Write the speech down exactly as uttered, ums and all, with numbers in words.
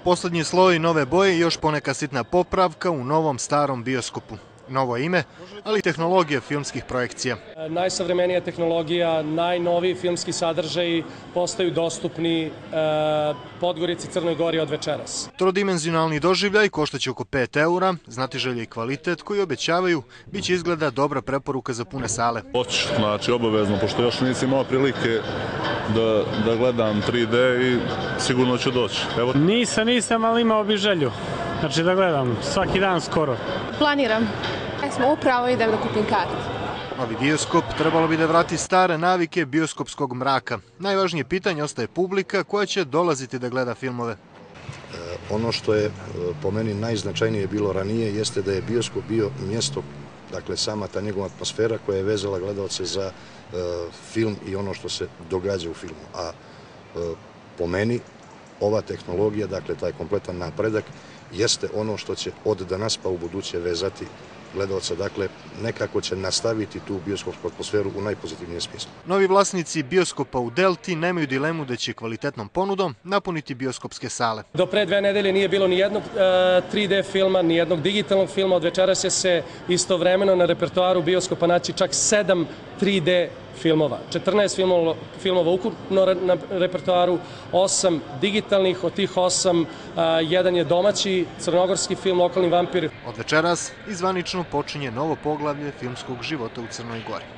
Poslednji sloj nove boje i još poneka sitna popravka u novom starom bioskopu. Novo ime, ali i tehnologija filmskih projekcija. Najsavremenija tehnologija, najnoviji filmski sadržaji postaju dostupni Podgorici, Crnoj Gori od večeras. Trodimenzionalni doživljaj koštaće oko pet eura, znatiželje i kvalitet koji obećavaju biće izgleda dobra preporuka za pune sale. Hoću, znači obavezno, pošto još nisam imao prilike da, da gledam tri D i sigurno ću doći. Evo. Nisam, nisam, ali imao bi želju. Znači da gledam svaki dan skoro. Planiram. Ja smo upravo idem da kupim kartu. Novi bioskop trebalo bi da vrati stare navike bioskopskog mraka. Najvažnije pitanje ostaje publika koja će dolaziti da gleda filmove. Ono što je po meni najznačajnije bilo ranije jeste da je bioskop bio mjesto, dakle sama ta njegova atmosfera koja je vezala gledalce za film i ono što se događa u filmu. A po meni ova tehnologija, dakle taj kompletan napredak, jeste ono što će od danas pa u buduće vezati gledalca, dakle nekako će nastaviti tu bioskopsku atmosferu u najpozitivnijem smislu. Novi vlasnici bioskopa u Delti nemaju dilemu da će kvalitetnom ponudom napuniti bioskopske sale. Do pre dve nedelje nije bilo ni jednog tri D filma, ni jednog digitalnog filma. Od večeras će se istovremeno na repertoaru bioskopa naći čak sedam tri D filmova. četrnaest filmova ukupno na repertoaru, osam digitalnih, od tih osam jedan je domaći crnogorski film Lokalni vampir. Od večeras i zvanično počinje novo poglavlje filmskog života u Crnoj Gori.